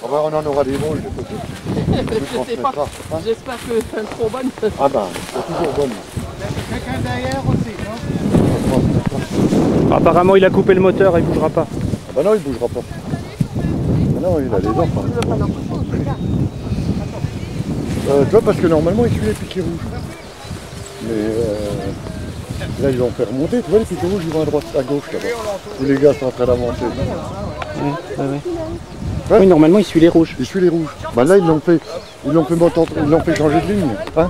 Ah bah, on en aura des rouges de côté. Je sais pas. J'espère que c'est trop bonne. Ah bah, c'est toujours bonne. Quelqu'un derrière aussi, non? Apparemment, il a coupé le moteur, il bougera pas. Ah bah non, il bougera pas. Ah non, il a les enfants. Tu vois, parce que normalement, il suit les piquets rouges. Mais là, ils vont faire remonter. Tu vois, les piquets rouges, ils vont à droite, à gauche, là-bas. Où les gars sont en train d'avancer. Ouais. Oui, normalement, il suit les rouges. Il suit les rouges. Bah là, ils l'ont fait changer de ligne. Hein.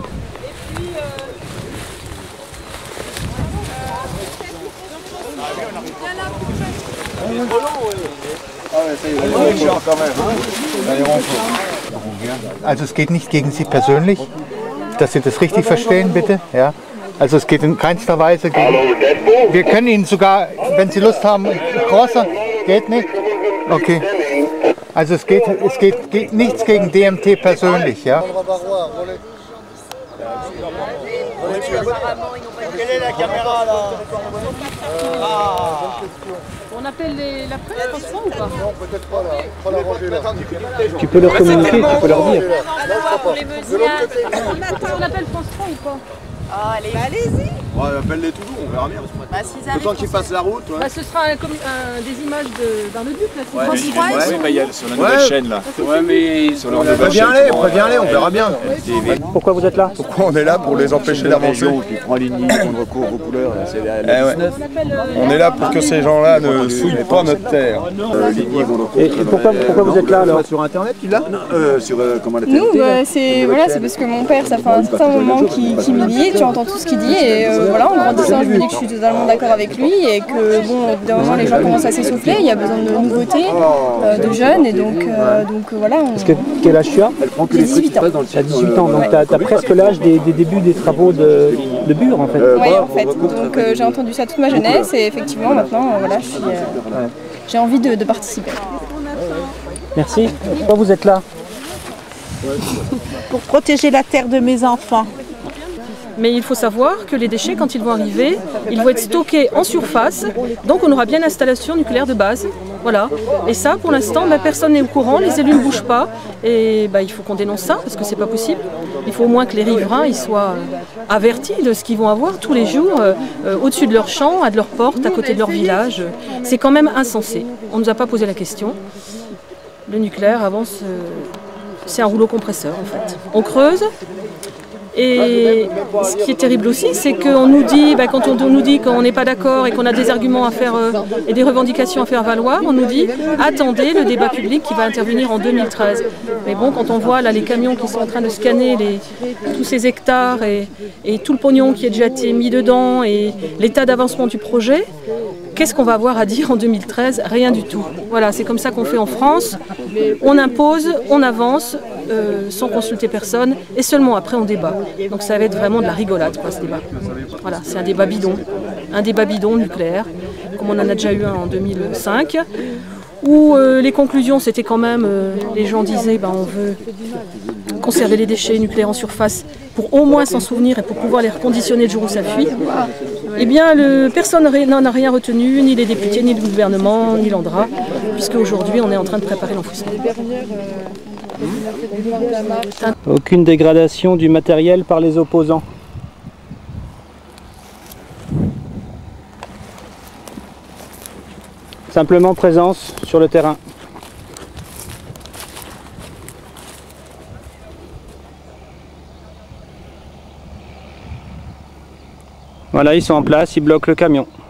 Also es geht nicht gegen Sie persönlich, dass Sie das richtig verstehen, bitte. Ja? Also es geht in keinster Weise gegen... Wir können Ihnen sogar, wenn Sie Lust haben, Crosser, geht nicht? Okay. Also es geht nichts gegen DMT persönlich, ja? On appelle la presse, franchement, ou pas? Non, peut-être pas là. Pas la ranger là. Tu peux leur communiquer, tu peux leur dire. On appelle France 3 ou pas? Oh, allez-y. Ouais, appelle-les toujours, on verra bien. Bah, s'ils arrivent, Autant qu'ils fassent la route. Ouais. Bah, ce sera des images dans le duc, là. Ouais, France 3, ils sont... Oui, bah, il y a sur la nouvelle chaîne là. Ouais, mais sur leur nouvelle chaîne. Préviens-les, on verra bien. Pourquoi vous êtes là? Pourquoi on est là pour les empêcher d'avancer? Qui prend ligne, prendre recours aux couleurs, c'est la 19. On est là pour que ces gens-là ne souillent pas notre terre. Et pourquoi vous êtes là alors? Sur internet, tu l'as? Sur comment la nous, c'est parce que mon père, ça fait un certain moment qu'il milite, tu entends tout ce qu'il dit, et voilà, en grandissant, je me dis que je suis totalement d'accord avec lui, et que bon, au bout d'un moment, les gens commencent à s'essouffler, il y a besoin de nouveautés, de jeunes, et donc voilà. Quel âge tu as? J'ai 18 ans. Tu as 18 ans, donc tu as presque l'âge des débuts des travaux de Bure en fait. Oui, en fait. Donc j'ai entendu ça toute ma jeunesse, et effectivement, maintenant, voilà, j'ai envie de participer. Merci. Pourquoi vous êtes là? Pour protéger la terre de mes enfants. Mais il faut savoir que les déchets, quand ils vont arriver, ils vont être stockés en surface, donc on aura bien l'installation nucléaire de base. Voilà. Et ça, pour l'instant, personne n'est au courant, les élus ne bougent pas, et il faut qu'on dénonce ça, parce que c'est pas possible. Il faut au moins que les riverains ils soient avertis de ce qu'ils vont avoir tous les jours, au-dessus de leurs champs, à de leurs portes, à côté de leur village. C'est quand même insensé. On ne nous a pas posé la question. Le nucléaire avance, c'est un rouleau compresseur en fait. On creuse. Et ce qui est terrible aussi, c'est qu'on nous dit, quand on nous dit qu'on n'est pas d'accord et qu'on a des arguments à faire et des revendications à faire valoir, on nous dit attendez le débat public qui va intervenir en 2013. Mais bon, quand on voit là les camions qui sont en train de scanner tous ces hectares et tout le pognon qui est déjà été mis dedans et l'état d'avancement du projet, qu'est-ce qu'on va avoir à dire en 2013? Rien du tout. Voilà, c'est comme ça qu'on fait en France. On impose, on avance, sans consulter personne, et seulement après on débat. Donc ça va être vraiment de la rigolade, quoi, ce débat. Voilà, c'est un débat bidon nucléaire, comme on en a déjà eu un en 2005, où les conclusions c'était quand même, les gens disaient on veut conserver les déchets nucléaires en surface pour au moins s'en souvenir et pour pouvoir les reconditionner le jour où ça fuit. Eh bien, personne n'en a rien retenu, ni les députés, ni le gouvernement, ni l'ANDRA, puisque aujourd'hui on est en train de préparer l'enfouissement. Aucune dégradation du matériel par les opposants. Simplement présence sur le terrain. Voilà, ils sont en place, ils bloquent le camion.